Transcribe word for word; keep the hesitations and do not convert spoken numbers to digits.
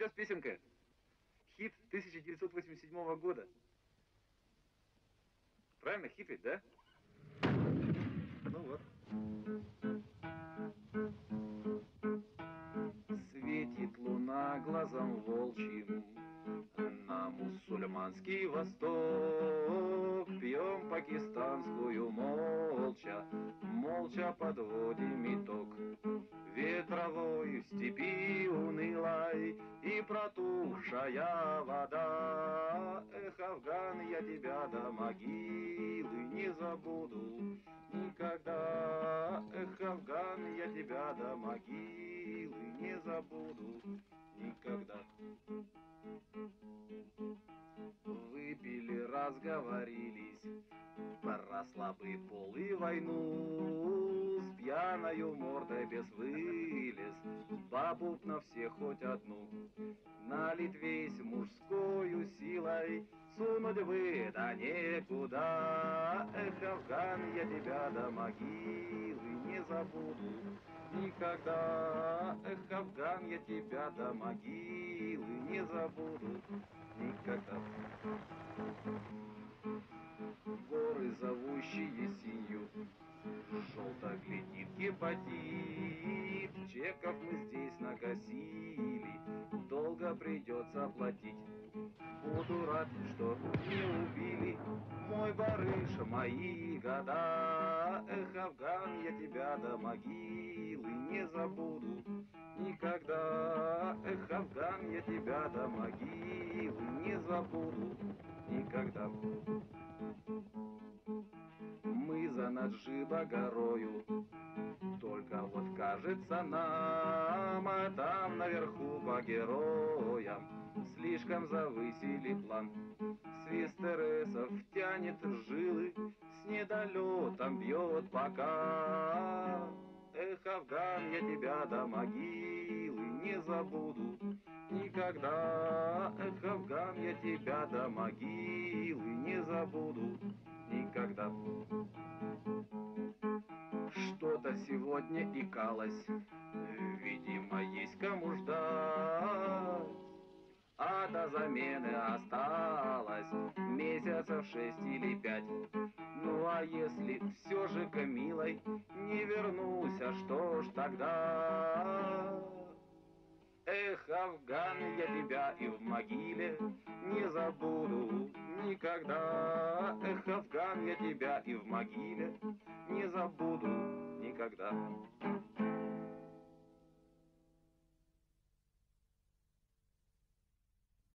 сейчас песенка. Хит тысяча девятьсот восемьдесят седьмого года. Правильно, хит ведь, да? Ну вот. Светит луна глазом волчьим на мусульманский восток. Пьем пакистанскую молча, молча подводим итог. Ветровой в степи унылой и протухшая вода. Эх, Афган, я тебя до могилы не забуду никогда. Эх, Афган, я тебя до могилы не забуду никогда. Выпили, разговорились про слабый пол и войну. С пьяною мордой без вылез бабу на всех хоть одну. Налить весь мужскою силой, сунуть вы да некуда. Эх, Афган, я тебя до могилы не забуду никогда. Эх, Афган, я тебя до могилы не забуду никогда. Горы, зовущие синью, желто глядит гепатит. Чеков мы здесь накосили, долго придется платить. Буду рад, что не убили мой барыш, мои года. Эх, Афган, я тебя до могилы не забуду никогда. Эх, Афган, я тебя до могилы не забуду никогда. Мы за Наджиба горою, только вот кажется нам, а там наверху по героям слишком завысили план. Свист тересов тянет жилы, с недолетом бьет пока. Эх, Афган, я тебя до могилы не забуду никогда. Эх, Афган, я тебя до могилы не забуду никогда. Что-то сегодня икалось, видимо, есть кому ждать. А до замены осталось месяцев шесть или пять. Ну а если все же к милой не вернусь, а что ж тогда? Эх, Афган, я тебя и в могиле не забуду никогда. Эх, Афган, я тебя и в могиле не забуду никогда.